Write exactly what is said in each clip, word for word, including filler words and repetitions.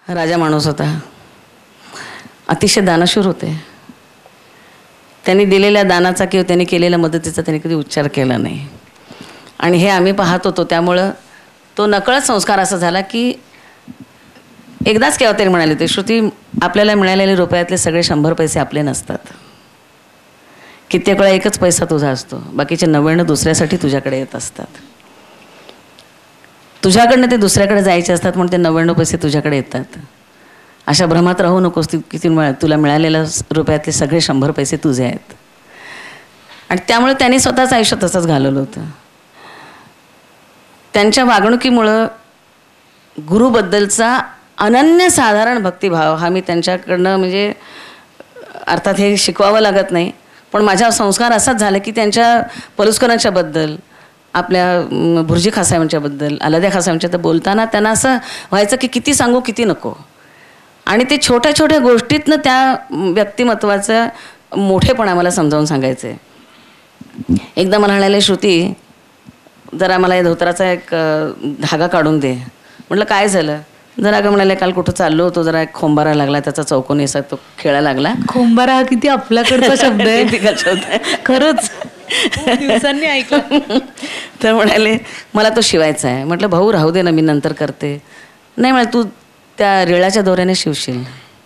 राजा माणूस होता, अतिशय दानशूर होते. त्यांनी दिलेल्या दानाचा किंवा त्यांनी केलेल्या मदतीचा त्यांनी कधी उच्चार केला नाही. आणि हे आम्ही पाहत होतो. त्यामुळं तो नकळत संस्कार असा झाला की एकदाच केव्हा तरी म्हणाले ते, श्रुती आपल्याला मिळालेले रुपयातले सगळे शंभर पैसे आपले नसतात. कित्येक वेळा एकच पैसा तुझा असतो, बाकीचे नव्याण्णव दुसऱ्यासाठी तुझ्याकडे येत असतात. तुझ्याकडनं ते दुसऱ्याकडे जायचे असतात म्हणून ते नव्याण्णव पैसे तुझ्याकडे येतात. अशा भ्रमात राहू नकोस. किती तुला मिळालेल्या रुपयातले सगळे शंभर पैसे तुझे आहेत. आणि त्यामुळे त्यांनी स्वतःचं आयुष्य तसंच घालवलं होतं. त्यांच्या वागणुकीमुळं गुरुबद्दलचा अनन्यसाधारण भक्तिभाव हा मी त्यांच्याकडनं, म्हणजे अर्थात हे शिकवावं लागत नाही, पण माझा संस्कार असाच झाला की त्यांच्या पलुसकरांच्याबद्दल, आपल्या भुर्जी खासायांच्याबद्दल, आलाद्या खासायांच्या तर बोलताना त्यांना असं व्हायचं की किती सांगू किती नको. आणि ते छोट्या छोट्या गोष्टीतनं त्या व्यक्तिमत्वाचं मोठेपणा मला समजावून सांगायचं. एकदा मला म्हणाले, श्रुती जरा मला या धोत्राचा एक धागा काढून दे. म्हटलं काय झालं? जरा अगं म्हणाले, काल कुठं चाललो होतो, जरा एक खोंबारा लागला, त्याचा चौकोनी असा तो खेळायला लागला. खोंबारा हा किती आपल्याकडचा शब्द आहे खरंच, दिवसांनी ऐकलं. तर म्हणाले मला तो शिवायचा आहे. म्हटलं भाऊ राहू दे ना, मी नंतर करते. नाही म्हणाले, तू त्या रिळाच्या दोऱ्याने शिवशील.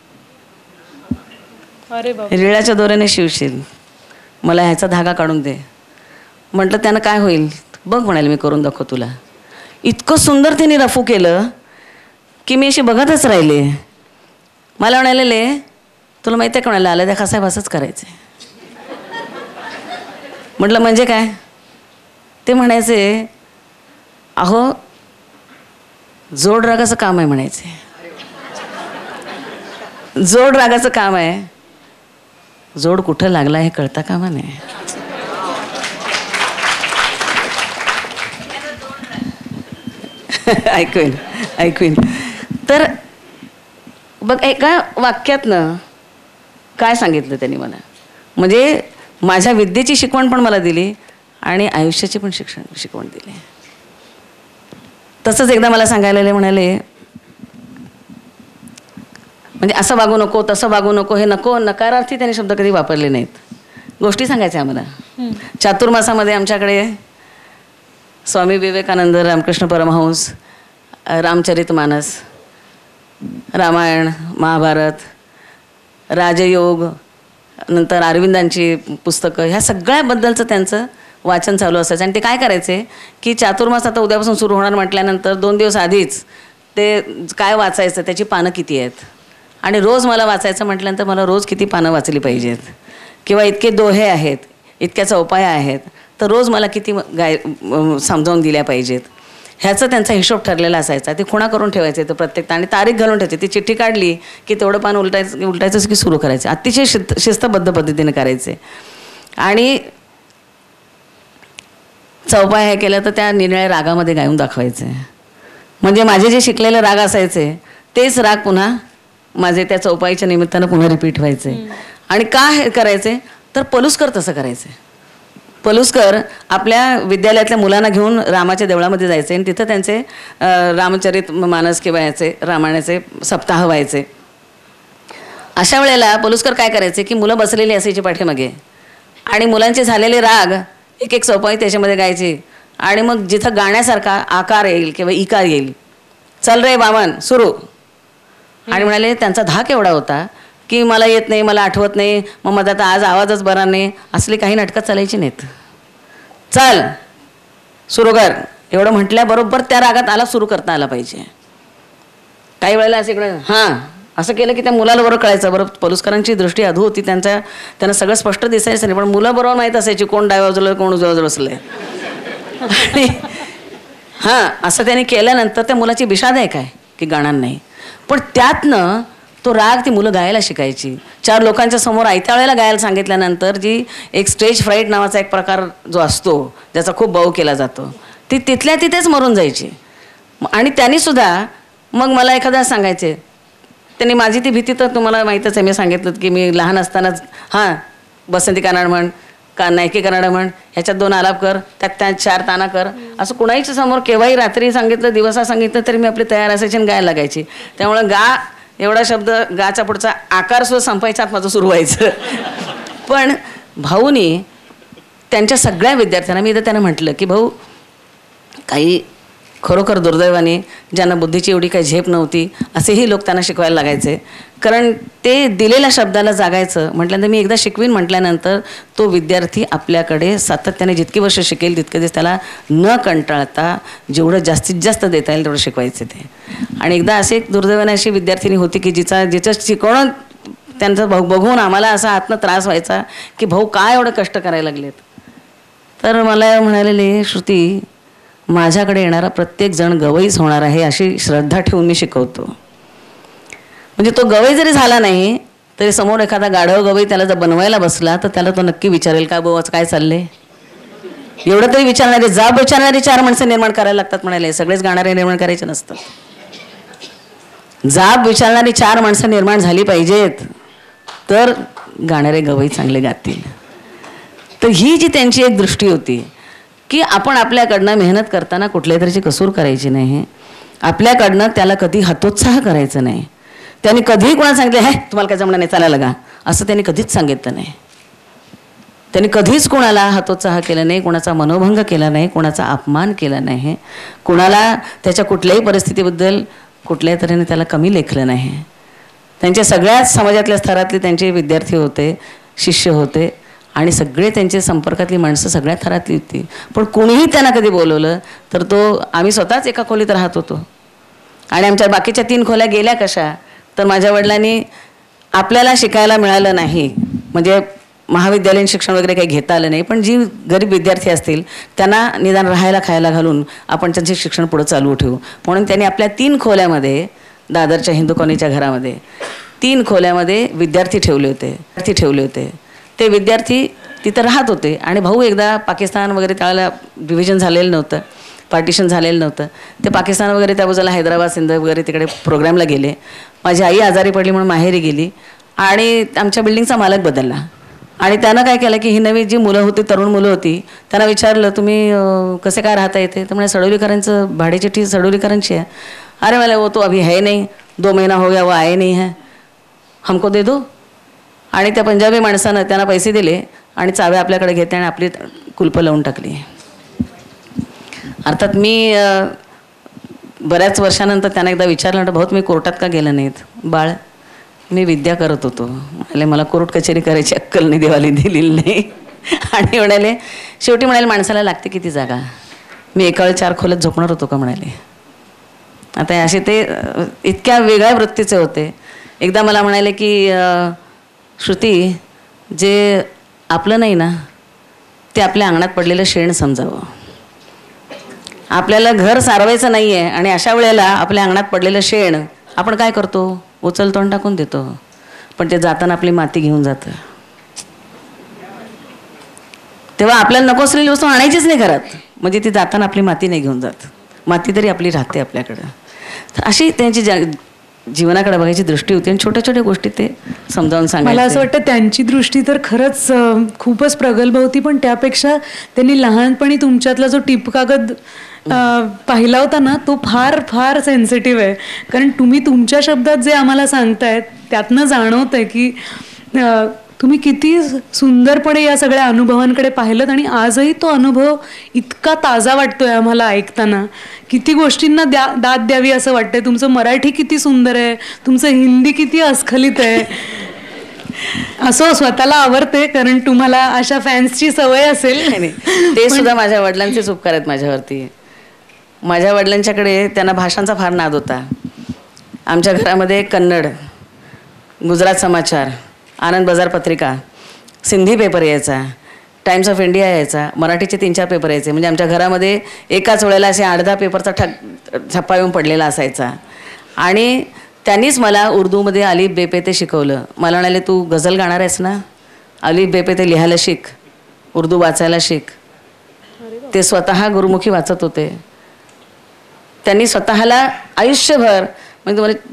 अरे बाबा, रिळाच्या दोऱ्याने शिवशील, मला ह्याचा धागा काढून दे. म्हटलं त्यानं काय होईल बघ. म्हणाले मी करून दाखव तुला. इतकं सुंदर तिने रफू केलं की मी अशी बघतच राहिले. मला म्हणालेले, तुला माहिती आहे का म्हणाले, आलाद्या खासाहेब असंच करायचे. म्हटलं म्हणजे काय? ते म्हणायचे, अहो जोड रागाचं काम आहे म्हणायचे. जोड रागाचं काम आहे, जोड कुठं लागला हे कळता कामा नये. ऐकवीन ऐकवीन तर बघ, एका वाक्यातनं काय सांगितलं त्यांनी मला, म्हणजे माझ्या विद्येची शिकवण पण मला दिली आणि आयुष्याची पण शिक्षण शिकवण दिली. तसंच एकदा मला सांगायला म्हणाले, म्हणजे असं वागू नको, तसं वागू नको, हे नको नकारार्थी त्यांनी शब्द कधी वापरले नाहीत. गोष्टी सांगायच्या आम्हाला. चातुर्मासामध्ये आमच्याकडे स्वामी विवेकानंद, रामकृष्ण परमहंस, रामचरितमानस, रामायण, महाभारत, राजयोग, नंतर अरविंदांची पुस्तकं, ह्या सगळ्याबद्दलचं त्यांचं वाचन चालू असायचं. आणि ते काय करायचे की चातुर्मास आता उद्यापासून सुरू होणार म्हटल्यानंतर दोन दिवस आधीच ते काय वाचायचं, त्याची पानं किती आहेत, आणि रोज मला वाचायचं म्हटल्यानंतर मला रोज किती पानं वाचली पाहिजेत, किंवा इतके दोहे आहेत, इतक्या चौपाया आहेत, तर रोज मला किती गाय समजावून दिल्या पाहिजेत, ह्याचा त्यांचा हिशोब ठरलेला असायचा. ते खुणा करून ठेवायचे तर प्रत्येक, आणि तारीख घालून ठेवायची. ती चिठ्ठी काढली की तेवढं पान उलटायचं उलटायचंच की सुरू करायचे. अतिशय शिस्त शिस्तबद्ध पद्धतीने करायचे. आणि चौपाया हे केलं तर त्या निरनिळ्या रागामध्ये गायून दाखवायचे. म्हणजे माझे जे शिकलेले राग असायचे तेच राग पुन्हा माझे त्या चौपाईच्या निमित्तानं पुन्हा रिपीट व्हायचे. आणि का हे करायचे तर पलुसकर तसं करायचे. पलुसकर आपल्या विद्यालयातल्या मुलांना घेऊन रामाच्या देवळामध्ये जायचे आणि तिथं त्यांचे रामचरित मानस किंवा याचे रामायणाचे सप्ताह व्हायचे. अशा वेळेला पलुसकर काय करायचे की मुलं बसलेली असायची पाठीमागे, आणि मुलांचे झालेले राग एक एक चौपाई त्याच्यामध्ये गायची. आणि मग जिथं गाण्यासारखा आकार येईल किंवा इकार येईल, चल रे वामन सुरू. आणि म्हणाले त्यांचा धाक एवढा होता की मला येत नाही, मला आठवत नाही, मग माझा आता आज आवाजच बरा नाही, असली काही नाटकं चालायची नाहीत. चल सुरू कर एवढं म्हटल्याबरोबर त्या रागात आला सुरू करता आला पाहिजे. काही वेळेला असं इकडं हां असं केलं की त्या मुलाला बरोबर कळायचं. बरोबर पलुसकरांची दृष्टी अधू होती, त्यांच्या त्यांना सगळं स्पष्ट दिसायचं नाही, पण मुलं बरोबर माहीत असायची कोण डाव्या बाजूला कोण उजव्या बाजूला बसलं आहे. हां असं त्यांनी केल्यानंतर त्या मुलाची विषाद आहे काय की गाणार नाही, पण त्यातनं तो राग ती मुलं गायला शिकायची. चार लोकांच्या समोर आयत्या वेळेला गायला सांगितल्यानंतर जी एक स्टेज फ्राईट नावाचा एक प्रकार जो असतो ज्याचा खूप बाऊ केला जातो, ती तिथल्या तिथेच मरून जायची. आणि त्यांनीसुद्धा मग मला एखादा सांगायचे, त्यांनी माझी ती भीती तर तुम्हाला माहीतच आहे, मी सांगितलं की मी लहान असतानाच हां बसंती कानाड म्हण, का नायकी कन्नड म्हण, ह्याच्यात दोन आलाप कर, त्यात त्यात चार ताना कर, असं कुणाहीच्या समोर केव्हाही रात्री सांगितलं दिवसा सांगितलं तरी मी आपली तयार असायची आणि गायला लागायची. त्यामुळं गा एवढा शब्द, गाचा पुढचा आकार सुद्धा संपायच्या आत माझं सुरू व्हायचं. पण भाऊनी त्यांच्या सगळ्या विद्यार्थ्यांना, मी तर त्यांना म्हटलं की भाऊ, काही खरोखर दुर्दैवाने ज्यांना बुद्धीची एवढी काही झेप नव्हती असेही लोक त्यांना शिकवायला लागायचे. कारण ते दिलेल्या शब्दाला जागायचं म्हटल्यानंतर, मी एकदा शिकवीन म्हटल्यानंतर तो विद्यार्थी आपल्याकडे सातत्याने जितकी वर्ष शिकेल तितके दिवस त्याला न कंटाळता जेवढं जास्तीत जास्त देता येईल तेवढं शिकवायचे ते. आणि एकदा असे एक दुर्दैवाने अशी विद्यार्थिनी होती की जिचा जिचं शिकवणं त्यांचं भाऊ बघून आम्हाला असा आतनं त्रास व्हायचा की भाऊ काय एवढं कष्ट करायला लागलेत. तर मला म्हणालेले, श्रुती, माझ्याकडे येणारा प्रत्येक जण गवईच होणार आहे अशी श्रद्धा ठेवून मी शिकवतो. म्हणजे तो गवई जरी झाला नाही तरी समोर एखादा गाढव गवई त्याला जर बनवायला बसला तर त्याला तो नक्की विचारेल, का भाऊ काय चाललंय, एवढं तरी विचारणारे, जाब विचारणारी चार माणसं निर्माण करायला लागतात म्हणाले. सगळेच गाणारे निर्माण करायचे नसतात. जाब विचारणारी चार माणसं निर्माण झाली पाहिजेत तर गाणारे गवई चांगले गातील. तर ही जी त्यांची एक दृष्टी होती की आपण आपल्याकडनं मेहनत करताना कुठल्या तरीची कसूर करायची नाही, आपल्याकडनं त्याला कधी हतोत्साह करायचं नाही. त्यांनी कधीही कोणाला सांगितलं, हे तुम्हाला काय जमणार नाही, चालायला लागा, असं त्यांनी कधीच सांगितलं नाही. त्यांनी कधीच कोणाला हतोत्साह केला नाही, कोणाचा मनोभंग केला नाही, कोणाचा अपमान केला नाही, कोणाला त्याच्या कुठल्याही परिस्थितीबद्दल कुठल्याही तऱ्हेने त्याला कमी लेखलं नाही. त्यांच्या सगळ्याच समाजातल्या स्तरातले त्यांचे विद्यार्थी होते, शिष्य होते आणि सगळे त्यांचे संपर्कातली माणसं सगळ्या थरातली होती. पण कोणीही त्यांना कधी बोलवलं तर तो, आम्ही स्वतःच एका खोलीत राहत होतो आणि आमच्या बाकीच्या तीन खोल्या गेल्या कशा, तर माझ्या वडिलांनी आपल्याला शिकायला मिळालं नाही, म्हणजे महाविद्यालयीन शिक्षण वगैरे काही घेता आलं नाही, पण जी गरीब विद्यार्थी असतील त्यांना निदान राहायला खायला घालून आपण त्यांचे शिक्षण पुढं चालू ठेवू म्हणून त्यांनी आपल्या तीन खोल्यामध्ये, दादरच्या हिंदू कॉलनीच्या घरामध्ये तीन खोल्यामध्ये विद्यार्थी ठेवले होते विद्यार्थी ठेवले होते ते विद्यार्थी तिथं राहत होते. आणि भाऊ एकदा पाकिस्तान वगैरे त्यावेळेला डिव्हिजन झालेलं नव्हतं, पार्टिशन झालेलं नव्हतं, ते पाकिस्तान वगैरे त्या बाजूला हैदराबाद सिंध वगैरे तिकडे प्रोग्रामला गेले. माझी आई आजारी पडली म्हणून माहेरी गेली आणि आमच्या बिल्डिंगचा मालक बदलला. आणि त्यानं काय केलं की ही नवी जी मुलं होती, तरुण मुलं होती, त्यांना विचारलं, तुम्ही कसे काय राहता येते, तर म्हणजे सडोलीकरांचं भाडे चिठ्ठी सडोलीकरांची आहे. अरे मला वो तो अभी है नहीं, दो महीना हो गया वो आए नहीं है, हमको दे दो. आणि त्या पंजाबी माणसानं त्यांना पैसे दिले आणि चाव्या आपल्याकडे घेतल्या आणि आपली कुलपं लावून टाकली. अर्थात मी बऱ्याच वर्षानंतर त्यांना एकदा विचारलं, तर बहुत मी कोर्टात का गेलं नाहीत. बाळ, मी विद्या करत होतो, म्हणाले मला कोर्ट कचेरी करायची अक्कल नाही, देवाली दिलेली नाही. आणि म्हणाले, शेवटी म्हणाले माणसाला लागते किती जागा, मी एका वेळी चार खोल्यात झोपणार होतो का म्हणाले. आता असे ते इतक्या वेगळ्या वृत्तीचे होते. एकदा मला म्हणाले की श्रुती, जे आपलं नाही ना ते आपल्या अंगणात पडलेलं शेण समजावं. आपल्याला घर सारवायचं नाही आहे आणि अशा वेळेला आपल्या अंगणात पडलेलं शेण आपण काय करतो, उचलतो आणि टाकून देतो, पण ते जाताना आपली माती घेऊन जातं. तेव्हा आपल्याला नको असलेली वस्तू आणायचीच नाही घरात, म्हणजे ती जाताना आपली माती नाही घेऊन जात, माती तरी आपली राहते आपल्याकडं. तर अशी त्यांची जा जीवनाकडे बघायची दृष्टी होती आणि छोट्या छोट्या गोष्टी ते समजावून सांगायचे. मला असं वाटतं त्यांची दृष्टी तर खरंच खूपच प्रगल्भ होती, पण त्यापेक्षा त्यांनी लहानपणी तुमच्यातला जो टिपकागद पाहिला होता ना, तो फार फार सेन्सिटिव्ह आहे. कारण तुम्ही तुमच्या शब्दात जे आम्हाला सांगतायत त्यातनं जाणवत आहे की तुम्ही किती सुंदरपणे या सगळ्या अनुभवांकडे पाहिलं आणि आजही तो अनुभव इतका ताजा वाटतोय आम्हाला ऐकताना. किती गोष्टींना द्या दाद द्यावी असं वाटतंय. तुमचं मराठी किती सुंदर आहे, तुमचं हिंदी किती अस्खलित आहे. असं स्वतःला आवडते कारण तुम्हाला अशा फॅन्सची सवय असेल. ते सुद्धा माझ्या वडिलांचेच उपकार आहेत माझ्यावरती. माझ्या वडिलांच्याकडे त्यांना भाषांचा फार नाद होता. आमच्या घरामध्ये कन्नड, गुजरात समाचार, आनंद बाजार पत्रिका, सिंधी पेपर यायचा, टाइम्स ऑफ इंडिया यायचा, मराठीचे तीन चार पेपर यायचे. म्हणजे आमच्या घरामध्ये एकाच वेळेला असे आठ दहा पेपरचा ठक छप्पा येऊन पडलेला असायचा. आणि त्यांनीच मला उर्दूमध्ये अलिफ बेपे ते शिकवलं. मला म्हणाले, तू गझल गाणार आहेस ना, अलिफ बेपे ते लिहायला शिक, उर्दू वाचायला शिक. ते स्वतः गुरुमुखी वाचत होते. त्यांनी स्वतःला आयुष्यभर म्हणजे तुम्हाला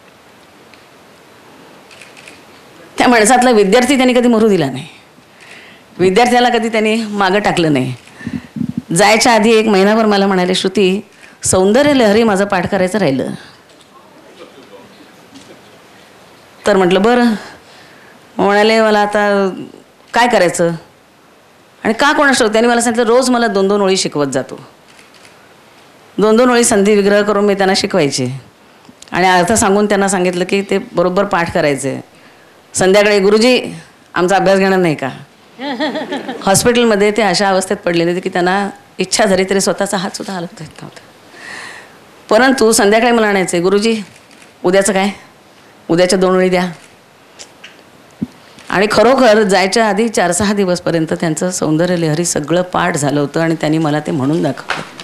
त्या माणसातला विद्यार्थी त्यांनी कधी मरू दिला नाही. विद्यार्थ्याला कधी त्यांनी मागं टाकलं नाही. जायच्या आधी एक महिनाभर मला म्हणाले, श्रुती सौंदर्य लहरी माझं पाठ करायचं राहिलं. तर म्हटलं बरं. म्हणाले मला आता काय करायचं आणि का कोणास ठाऊक त्यांनी मला सांगितलं रोज मला दोन दोन ओळी शिकवत जातो. दोन दोन ओळी संधी विग्रह करून मी त्यांना शिकवायचे आणि अर्थ सांगून त्यांना सांगितलं की ते बरोबर पाठ करायचे. संध्याकाळी गुरुजी आमचा अभ्यास घेणार नाही का. हॉस्पिटलमध्ये ते अशा अवस्थेत पडलेले होते की त्यांना इच्छा झाली तरी स्वतःचा हात सुद्धा हलवता येत नव्हता. परंतु संध्याकाळी मला म्हणायचे, गुरुजी उद्याचं काय, उद्याच्या दोन ओळी द्या. आणि खरोखर जायच्या आधी चार सहा दिवसपर्यंत त्यांचं सौंदर्य लहरी सगळं पाठ झालं होतं आणि त्यांनी मला ते म्हणून दाखवलं.